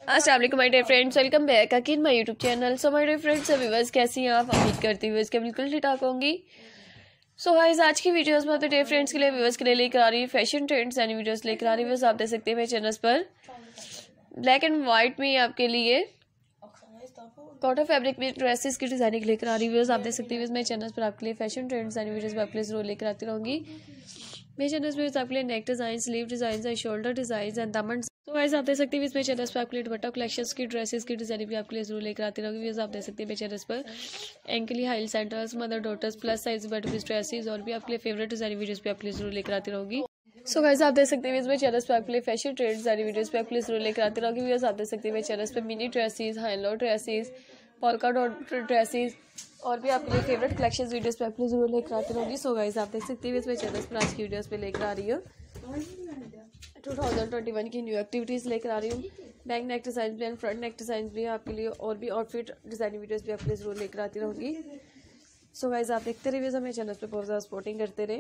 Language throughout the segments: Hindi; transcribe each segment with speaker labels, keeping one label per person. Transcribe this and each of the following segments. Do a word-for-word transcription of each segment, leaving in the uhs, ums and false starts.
Speaker 1: अस्सलाम वालेकुम my dear friends, welcome back again my YouTube channel. So my dear friends, viewers कैसी हैं आप? उम्मीद करती हूँ इसके बिल्कुल ठीक ठाक होंगी। सो गाइस, आज की वीडियोस में अपने डियर फ्रेंड्स के लिए व्यूअर्स के लिए लेकर आ रही है फैशन ट्रेंड्स एंड वीडियोस लेकर आ रही है। आप देख सकते हैं मेरे चैनल पर ब्लैक एंड व्हाइट में आपके लिए कॉटन फैब्रिक में ड्रेसेस की डिजाइनिंग लेकर आ रही है। आप देख सकते हैं मेरे चैनल पर आपके लिए फैशन ट्रेंड्स एंड वीडियोस में आपके लिए जरूर लेकर आती रहूंगी। मेरे चैनल पर आपके लिए neck design, sleeve design, shoulder design and दामन। तो गाइस, आप देख सकते हैं इसमें चैनल पर आपके लिए दुपट्टा कलेक्शंस की ड्रेसेस की डिजाइनिंग भी आपके लिए जरूर लेकर आती रहूंगी। आप देख सकते हैं मेरे चैनल पर एंकली हाई सेंटर्स, mother daughters, plus size butterfly dresses और भी आपके लिए फेवरेट डिजाइन वीडियोस भी आपके लिए जरूर लेकर आती रहूंगी। सो गाइस, आप देख सकते हैं इसमें चैनल पर आपके लिए फैशन ट्रेंड्स सारी वीडियोस पे आपके लिए जरूर लेकर आती रहूंगी। आप देख सकते हैं मेरे चैनल पर mini dresses, high low dresses, polka dot dresses और भी आपके लिए फेवरेट कलेक्शंस वीडियोस पे आपके लिए जरूर लेकर आती रहूंगी। सो गाइस, आप देख सकते हैं इसमें चैनल पर आज की वीडियोस पे लेकर आ रही हूँ टू थाउजेंड ट्वेंटी वन की न्यू एक्टिविटीज़ लेकर आ रही हूँ। बैक नेक डिजाइन भी एंड फ्रंट नेक डिजाइन भी आपके लिए और भी आउटफिट डिजाइनिंग वीडियोस भी आपके लिए जरूर लेकर आती रहूँगी। सो गाइस, आप देखते रहिए, हमें चैनल पे बहुत ज़्यादा सपोर्टिंग करते रहे।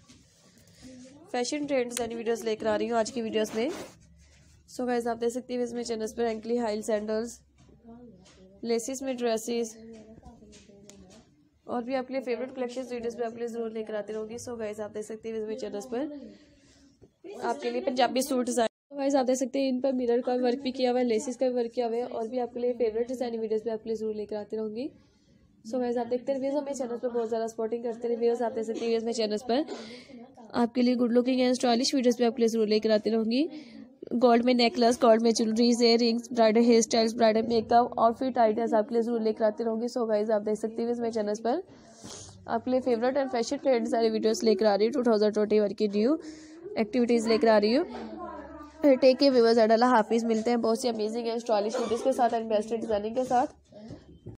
Speaker 1: फैशन ट्रेंड डिजाइनिंग वीडियोस लेकर आ रही हूँ आज की वीडियोस में। सो गाइस, आप देख सकते हैं इसमें चैनल पर एंकली हाई सैंडल्स, लेसिस में ड्रेसेस और भी आपके लिए फेवरेट कलेक्शंस वीडियोस भी आपके लिए जरूर लेकर आती रहूँगी। सो गाइस, आप देख सकते हैं इसमें चैनल पर आपके लिए पंजाबी सूट डिजाइन। गाइस, आप देख सकते हैं इन पर मिरर का वर्क भी किया हुआ है, लेसिस का भी वर्क किया हुआ है और भी आपके लिए फेवरेट डिजाइनिंग वीडियोस भी आपके लिए जरूर लेकर आती रहूँगी। सो गाइस, आप देखते रहिए, हमें चैनल पर बहुत ज़्यादा सपोर्टिंग करते रहिए। आप देख सकते हैं मेरे चैनल पर आपके लिए good looking and stylish videos भी आपके लिए जरूर लेकर आती रहूँगी। गोल्ड में नेकलेस, गोल्ड में jewelleries, ear rings, bridal hair styles, bridal makeup, outfit ideas आपके लिए जरूर लेकर आती रहूँगी। सो गाइस, आप देख सकते हैं मेरे चैनल पर आपके लिए फेवरेट एंड फैशन ट्रेंड सारी वीडियोस लेकर आ रही हूँ। टू थाउजेंड ट्वेंटी वन की न्यू एक्टिविटीज़ लेकर आ रही हूँ। टेक के व्यूअर्स एंड अल्लाह हाफिज़। मिलते हैं बहुत सी अमेजिंग एंड स्टाइलिश वीडियोस के साथ एंड बेस्ट डिजाइनिंग के साथ।